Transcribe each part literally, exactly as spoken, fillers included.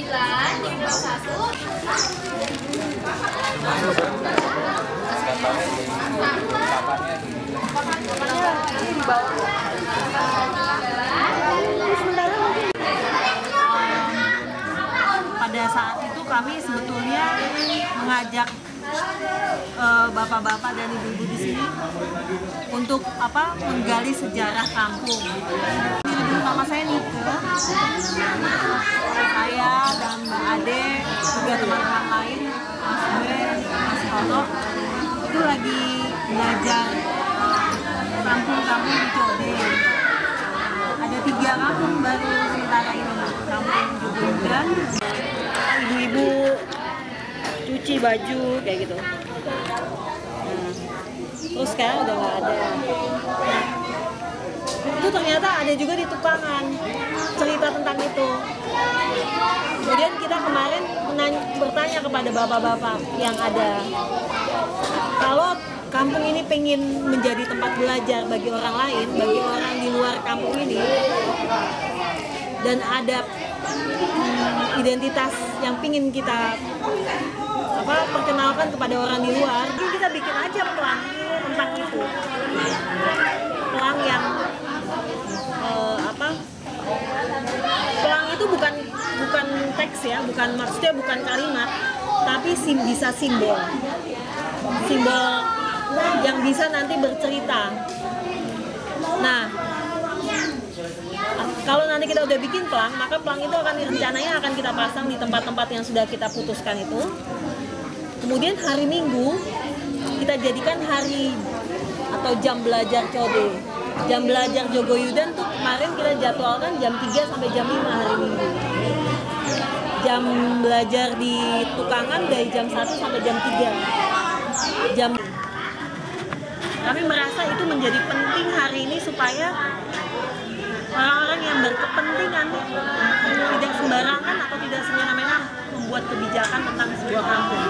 sembilan, di bawah satu. Pada saat itu kami sebetulnya mengajak bapak-bapak uh, dan ibu-ibu di sini untuk apa menggali sejarah kampung. Di nama saya Nike, saya dan Mbak Ade, juga teman-teman lain, Mas Ben, Mas Toto, itu lagi belajar kampung-kampung di Code. Ada tiga kampung baru sementara ini, kampung Jogoyudan. Ibu-ibu cuci baju kayak gitu. Nah, terus sekarang udah nggak ada. Nah, itu ternyata ada juga di Tukangan cerita tentang itu. Kemudian kita kemarin menanya, bertanya kepada bapak-bapak yang ada, kalau kampung ini pengen menjadi tempat belajar bagi orang lain, bagi orang di luar kampung ini, dan ada hmm, identitas yang pingin kita apa perkenalkan kepada orang di luar, jadi kita bikin aja pelang tentang itu, pelang yang uh, apa pelang itu bukan bukan teks ya, bukan maksudnya bukan kalimat, tapi sim, bisa simbol simbol yang bisa nanti bercerita. Nah, kalau nanti kita udah bikin pelang, maka pelang itu akan rencananya akan kita pasang di tempat-tempat yang sudah kita putuskan itu. Kemudian hari Minggu kita jadikan hari atau jam belajar Code. Jam belajar Jogoyudan tuh kemarin kita jadwalkan jam tiga sampai jam lima hari Minggu. Jam belajar di Tukangan dari jam satu sampai jam tiga. Jam Kami merasa itu menjadi penting hari ini supaya orang-orang yang berkepentingan tidak sembarangan atau tidak semena-mena membuat kebijakan tentang sebuah kampung.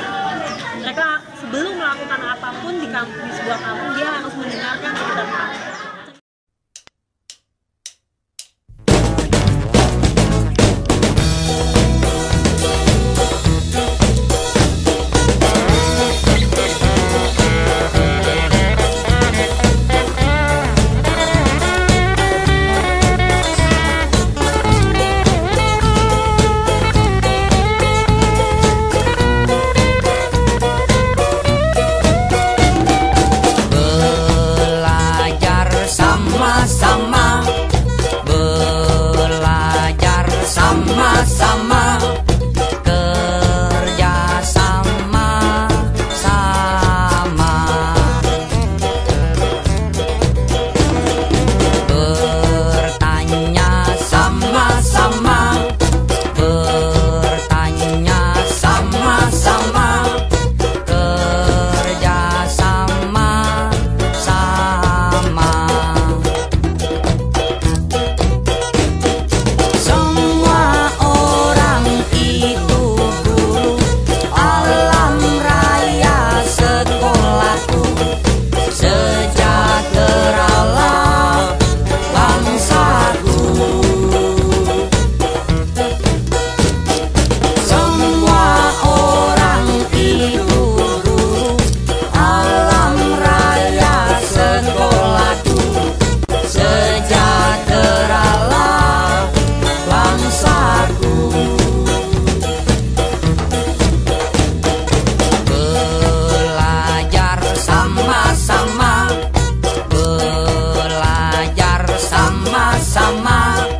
Mereka sebelum melakukan apapun di kampung, di sebuah kampung, dia harus mendengarkan cerita kampung. Sama